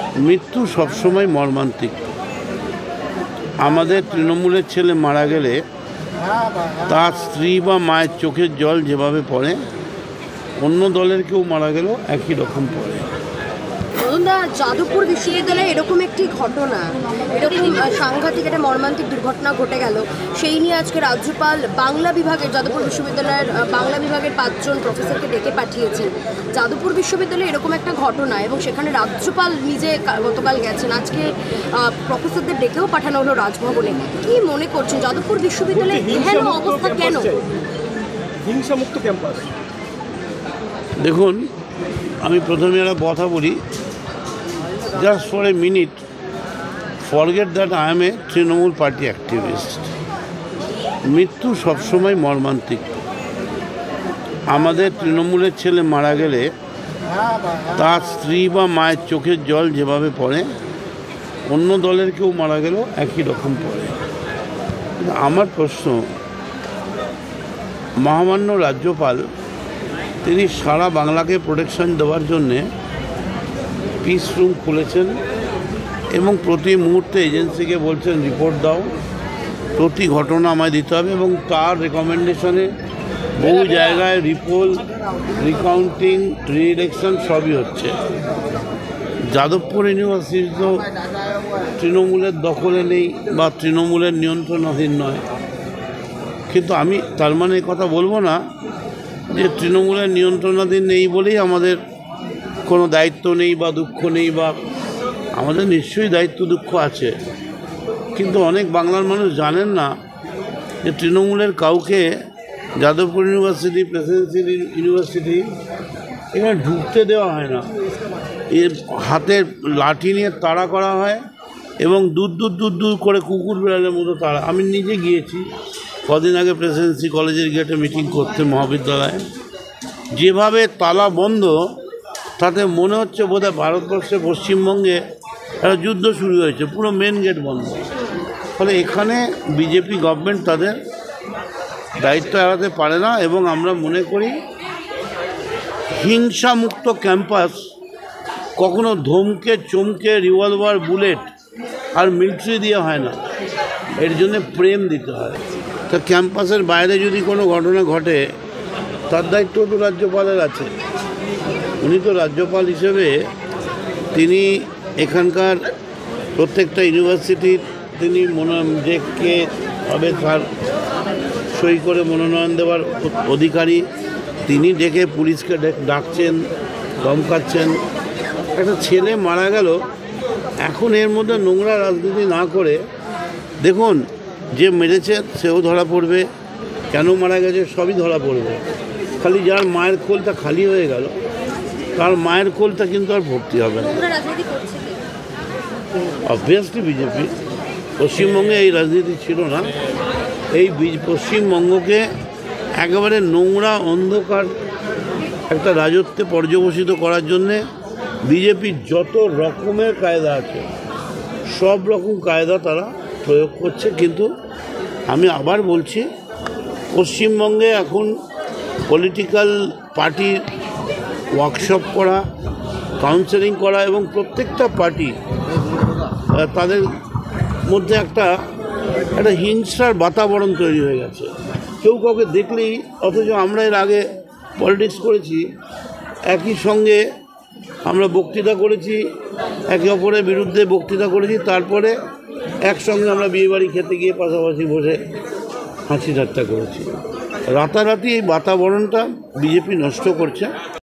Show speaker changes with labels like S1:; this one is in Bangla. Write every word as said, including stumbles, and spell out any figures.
S1: মৃত্যু সবসময় মর্মান্তিক। আমাদের তৃণমূলের ছেলে মারা গেলে তার স্ত্রী বা মায়ের চোখের জল যেভাবে পড়ে, অন্য দলের কেউ মারা গেলেও একই রকম পড়ে।
S2: যাদবপুর বিশ্ববিদ্যালয়ে এরকম একটি ঘটনা, এরকম সাংঘাতিক একটা মর্মান্তিক দুর্ঘটনা ঘটে গেল, সেই নিয়ে আজকে রাজ্যপাল বাংলা বিভাগের যাদবপুর বিশ্ববিদ্যালয়ের বাংলা বিভাগের পাঁচজন প্রফেসরকে ডেকে পাঠিয়েছেন। যাদবপুর বিশ্ববিদ্যালয়ে এরকম একটা ঘটনা এবং সেখানে রাজ্যপাল নিজে গতকাল গেছেন, আজকে প্রফেসরদের ডেকেও পাঠানো হলো রাজভবনে। কি মনে করছেন যাদবপুর বিশ্ববিদ্যালয়ে এহেন অবস্থা কেন?
S3: হিংসামুক্ত ক্যাম্পাস।
S1: দেখুন, আমি প্রথমে একটা কথা বলি, just for a minute forget that I am a Trinamool party activist. মৃত্যু সবসময় মর্মান্তিক। আমাদের তৃণমূলের ছেলে মারা গেলে তার স্ত্রী বা মায়ের চোখের জল যেভাবে পড়ে, অন্য দলের কেউ মারা গেলেও একই রকম পড়ে। আমার প্রশ্ন, মহামান্য রাজ্যপাল তিনি সারা বাংলাকে প্রোটেকশন দেওয়ার জন্যে পিস রুম খুলেছেন এবং প্রতি মুহূর্তে এজেন্সিকে বলছেন রিপোর্ট দাও, প্রতি ঘটনা আমায় দিতে হবে, এবং তার রেকমেন্ডেশনে বহু জায়গায় রিপোল, রিকাউন্টিং, রি-ইলেকশন সবই হচ্ছে। যাদবপুর ইউনিভার্সিটি তো তৃণমূলের দখলে নেই বা তৃণমূলের নিয়ন্ত্রণাধীন নয়, কিন্তু আমি তার মানে কথা বলবো না যে তৃণমূলের নিয়ন্ত্রণাধীন নেই বলেই আমাদের কোনো দায়িত্ব নেই বা দুঃখ নেই, বা আমাদের নিশ্চয়ই দায়িত্ব দুঃখ আছে। কিন্তু অনেক বাংলার মানুষ জানেন না যে তৃণমূলের কাউকে যাদবপুর ইউনিভার্সিটি, প্রেসিডেন্সিয়াল ইউনিভার্সিটি এখানে ঢুকতে দেওয়া হয় না। এর হাতের লাঠি নিয়ে তাড়া করা হয় এবং দূর দূর দূর দূর করে কুকুর বিড়ালের মতো তাড়া। আমি নিজে গিয়েছি কদিন আগে প্রেসিডেন্সি কলেজের গেটে মিটিং করতে মহাবিদ্যালয়ে, যেভাবে তালা বন্ধ তাতে মনে হচ্ছে বোধহয় ভারতবর্ষে পশ্চিমবঙ্গে একটা যুদ্ধ শুরু হয়েছে, পুরো মেন গেট বন্ধ। ফলে এখানে বিজেপি গভর্নমেন্ট তাদের দায়িত্ব এড়াতে পারে না, এবং আমরা মনে করি হিংসামুক্ত ক্যাম্পাস কখনো ধমকে চমকে রিভলভার, বুলেট আর মিলিটারি দিয়ে হয় না, এর জন্য প্রেম দিতে হয়। তা ক্যাম্পাসের বাইরে যদি কোনো ঘটনা ঘটে তার দায়িত্ব তো রাজ্যপালের আছে। উনি তো রাজ্যপাল হিসেবে তিনি এখানকার প্রত্যেকটা ইউনিভার্সিটির তিনি মনো যে কে হবে তার সই করে মনোনয়ন দেওয়ার অধিকারী, তিনি ডেকে পুলিশকে ডাকছেন, ধমকাচ্ছেন। একটা ছেলে মারা গেল, এখন এর মধ্যে নোংরা রাজনীতি না করে, দেখুন যে মেরেছে সেও ধরা পড়বে, কেন মারা গেছে সবই ধরা পড়বে। খালি যার মায়ের কোলটা খালি হয়ে গেল, তার মায়ের কোলটা কিন্তু আর ভর্তি হবে না। অবভিয়াসলি বিজেপি, পশ্চিমবঙ্গে এই রাজনীতি ছিল না। এই পশ্চিমবঙ্গকে একেবারে নোংরা অন্ধকার একটা রাজত্বে পর্যবসিত করার জন্যে বিজেপির যত রকমের কায়দা আছে সব রকম কায়দা তারা প্রয়োগ করছে। কিন্তু আমি আবার বলছি, পশ্চিমবঙ্গে এখন পলিটিক্যাল পার্টির ওয়ার্কশপ করা, কাউন্সেলিং করা এবং প্রত্যেকটা পার্টি তাদের মধ্যে একটা একটা হিংসার বাতাবরণ তৈরি হয়ে গেছে। কেউ কাউকে দেখলেই, অথচ আমরা এর আগে পলিটিক্স করেছি, একই সঙ্গে আমরা বক্তৃতা করেছি, একে অপরের বিরুদ্ধে বক্তৃতা করেছি, তারপরে একসঙ্গে আমরা বিয়েবাড়ি খেতে গিয়ে পাশাপাশি বসে হাসি ঠাট্টা করেছি। রাতারাতি এই বাতাবরণটা বিজেপি নষ্ট করছে।